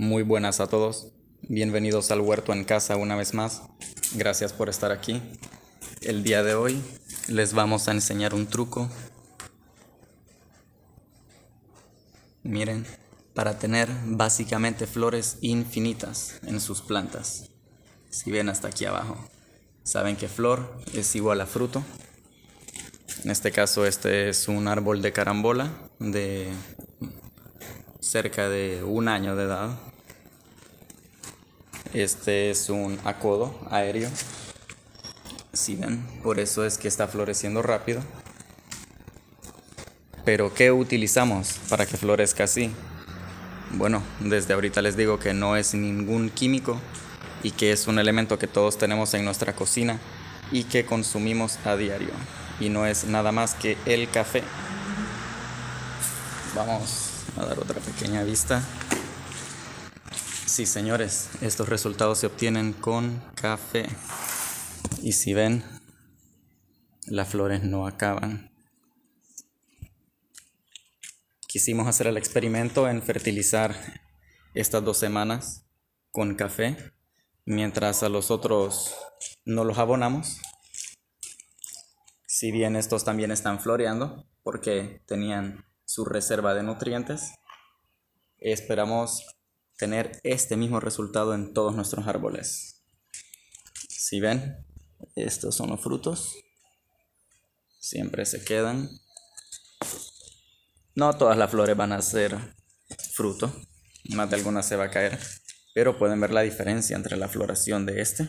Muy buenas a todos. Bienvenidos al huerto en casa una vez más. Gracias por estar aquí. El día de hoy les vamos a enseñar un truco. Miren, para tener básicamente flores infinitas en sus plantas. Si ven hasta aquí abajo, saben que flor es igual a fruto. En este caso este es un árbol de carambola de cerca de 1 año de edad. Este es un acodo aéreo. Si ven, por eso es que está floreciendo rápido. Pero ¿qué utilizamos para que florezca así? Bueno, desde ahorita les digo que no es ningún químico y que es un elemento que todos tenemos en nuestra cocina y que consumimos a diario. Y no es nada más que el café. Vamos a dar otra pequeña vista. Sí, señores, estos resultados se obtienen con café. Y si ven, las flores no acaban. Quisimos hacer el experimento en fertilizar estas 2 semanas con café, mientras a los otros no los abonamos. Si bien estos también están floreando porque tenían su reserva de nutrientes, esperamos tener este mismo resultado en todos nuestros árboles. Si ven, estos son los frutos. Siempre se quedan. No todas las flores van a ser fruto, más de algunas se va a caer, pero pueden ver la diferencia entre la floración de este.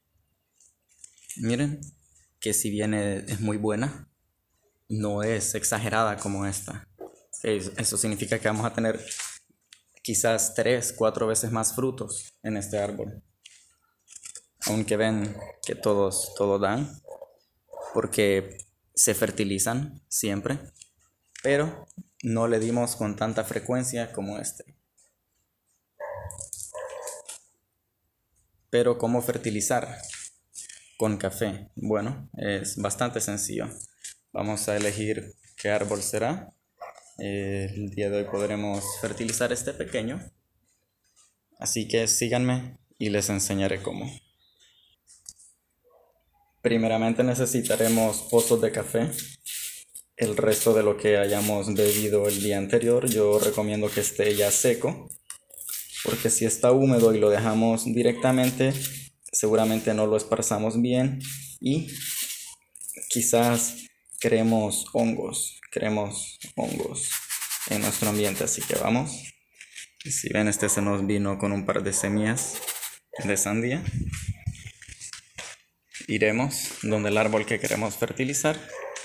Miren que si bien es muy buena, no es exagerada como esta. Eso significa que vamos a tener quizás 3, 4 veces más frutos en este árbol. Aunque ven que todos dan, porque se fertilizan siempre, pero no le dimos con tanta frecuencia como este. Pero ¿cómo fertilizar con café? Bueno, es bastante sencillo. Vamos a elegir qué árbol será. El día de hoy podremos fertilizar este pequeño. Así que síganme y les enseñaré cómo. Primeramente necesitaremos pozos de café. El resto de lo que hayamos bebido el día anterior, yo recomiendo que esté ya seco, porque si está húmedo y lo dejamos directamente, seguramente no lo esparzamos bien y quizás creemos hongos en nuestro ambiente. Así que vamos. Si ven, este se nos vino con un par de semillas de sandía. Iremos donde el árbol que queremos fertilizar,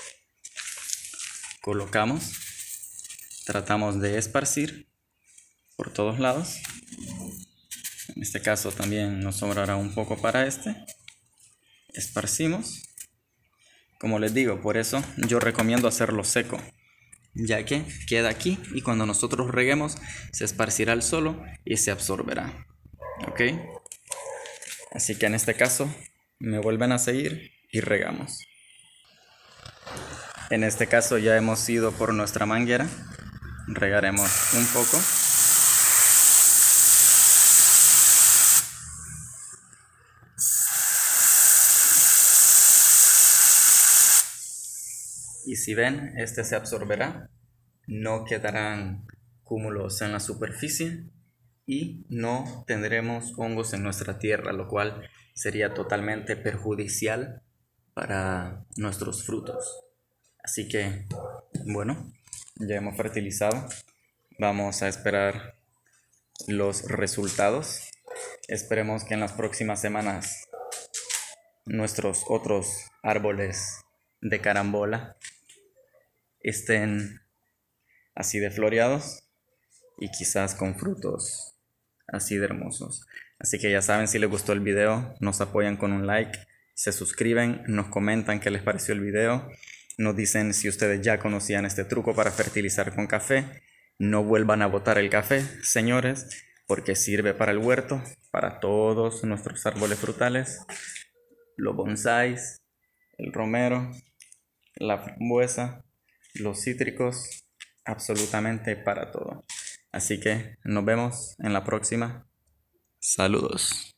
colocamos, tratamos de esparcir por todos lados. En este caso también nos sobrará un poco para este. Esparcimos. Como les digo, por eso yo recomiendo hacerlo seco, ya que queda aquí y cuando nosotros reguemos se esparcirá el solo y se absorberá. ¿Ok? Así que en este caso me vuelven a seguir y regamos. En este caso ya hemos ido por nuestra manguera. Regaremos un poco. Y si ven, este se absorberá. No quedarán cúmulos en la superficie y no tendremos hongos en nuestra tierra, lo cual sería totalmente perjudicial para nuestros frutos. Así que, bueno, ya hemos fertilizado. Vamos a esperar los resultados. Esperemos que en las próximas semanas nuestros otros árboles de carambola estén así de floreados y quizás con frutos así de hermosos. Así que ya saben, si les gustó el video, nos apoyan con un like, se suscriben, nos comentan qué les pareció el video, nos dicen si ustedes ya conocían este truco para fertilizar con café. No vuelvan a botar el café, señores, porque sirve para el huerto, para todos nuestros árboles frutales, los bonsáis, el romero, la frambuesa, los cítricos, absolutamente para todo. Así que nos vemos en la próxima. Saludos.